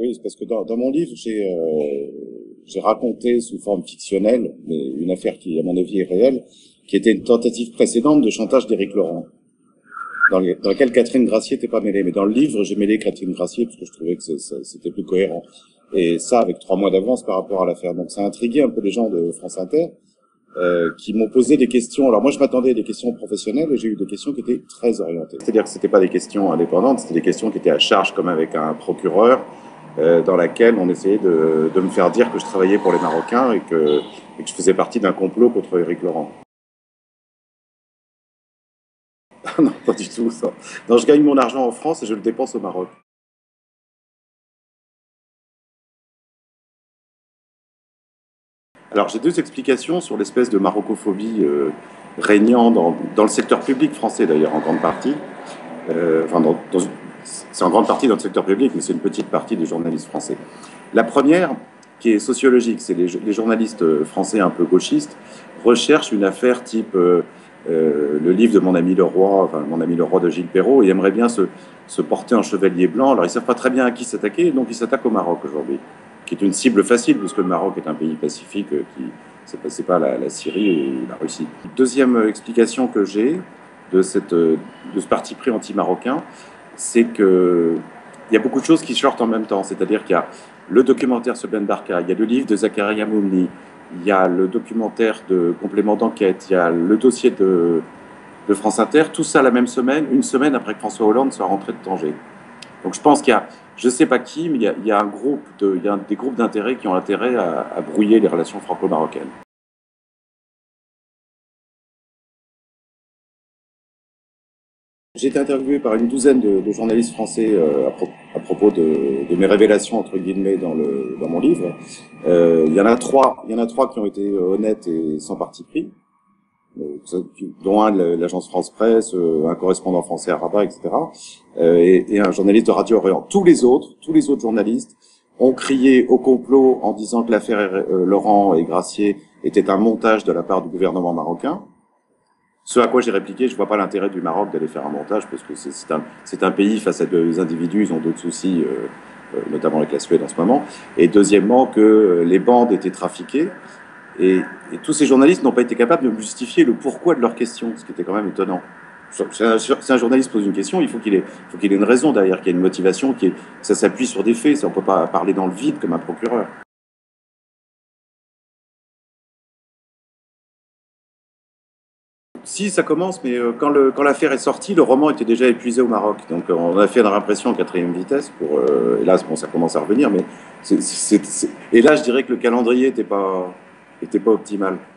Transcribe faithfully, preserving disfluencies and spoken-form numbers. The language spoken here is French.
Oui, c'est parce que dans, dans mon livre, j'ai euh, j'ai raconté sous forme fictionnelle, mais une affaire qui, à mon avis, est réelle, qui était une tentative précédente de chantage d'Éric Laurent, dans, les, dans laquelle Catherine Gracier n'était pas mêlée. Mais dans le livre, j'ai mêlé Catherine Gracier parce que je trouvais que c'était plus cohérent. Et ça, avec trois mois d'avance par rapport à l'affaire. Donc ça a intrigué un peu les gens de France Inter, euh, qui m'ont posé des questions. Alors moi, je m'attendais à des questions professionnelles et j'ai eu des questions qui étaient très orientées. C'est-à-dire que c'était pas des questions indépendantes, c'était des questions qui étaient à charge, comme avec un procureur, euh, dans laquelle on essayait de, de me faire dire que je travaillais pour les Marocains et que, et que je faisais partie d'un complot contre Éric Laurent. Non, pas du tout, ça. Non, je gagne mon argent en France et je le dépense au Maroc. Alors, j'ai deux explications sur l'espèce de marocophobie euh, régnant dans, dans le secteur public français, d'ailleurs, en grande partie. Euh, enfin, dans, dans, c'est en grande partie dans le secteur public, mais c'est une petite partie des journalistes français. La première, qui est sociologique, c'est les, les journalistes français un peu gauchistes recherchent une affaire type euh, euh, le livre de mon ami Leroy, enfin mon ami Leroy de Gilles Perrault, et aimeraient bien se, se porter en chevalier blanc. Alors ils ne savent pas très bien à qui s'attaquer, donc ils s'attaquent au Maroc aujourd'hui, qui est une cible facile, puisque le Maroc est un pays pacifique, euh, qui c'est pas, pas la, la Syrie ou la Russie. Deuxième explication que j'ai de, cette, de ce parti pris anti-marocain, c'est qu'il y a beaucoup de choses qui sortent en même temps. C'est-à-dire qu'il y a le documentaire sur Ben Barka, il y a le livre de Zakaria Moumni, il y a le documentaire de complément d'enquête, il y a le dossier de, de France Inter, tout ça la même semaine, une semaine après que François Hollande soit rentré de Tanger. Donc je pense qu'il y a, je ne sais pas qui, mais il y a, il y a un groupe de, il y a des groupes d'intérêt qui ont intérêt à, à brouiller les relations franco-marocaines. J'ai été interviewé par une douzaine de, de journalistes français euh, à, pro à propos de, de mes révélations entre guillemets dans, le, dans mon livre. Euh, il y en a trois, il y en a trois qui ont été honnêtes et sans parti pris, euh, dont un de l'agence France Presse, euh, un correspondant français à Rabat, et cetera. Euh, et, et un journaliste de Radio Orient. Tous les autres, tous les autres journalistes ont crié au complot en disant que l'affaire euh, Laurent et Gracier était un montage de la part du gouvernement marocain. Ce à quoi j'ai répliqué, je ne vois pas l'intérêt du Maroc d'aller faire un montage, parce que c'est un, un pays face à deux individus, ils ont d'autres soucis, euh, euh, notamment avec la Suède en ce moment. Et deuxièmement, que euh, les bandes étaient trafiquées. Et, et tous ces journalistes n'ont pas été capables de me justifier le pourquoi de leurs questions, ce qui était quand même étonnant. Si un, si un journaliste pose une question, il faut qu'il ait, faut qu'il ait une raison derrière, qu'il y ait une motivation, qu'il que ça s'appuie sur des faits. Ça, on ne peut pas parler dans le vide comme un procureur. Si, ça commence, mais quand l'affaire est sortie, le roman était déjà épuisé au Maroc. Donc on a fait une réimpression en quatrième vitesse. Pour, euh, et là, bon, ça commence à revenir. Mais c'est, c'est, c'est... Et là, je dirais que le calendrier n'était pas, était pas optimal.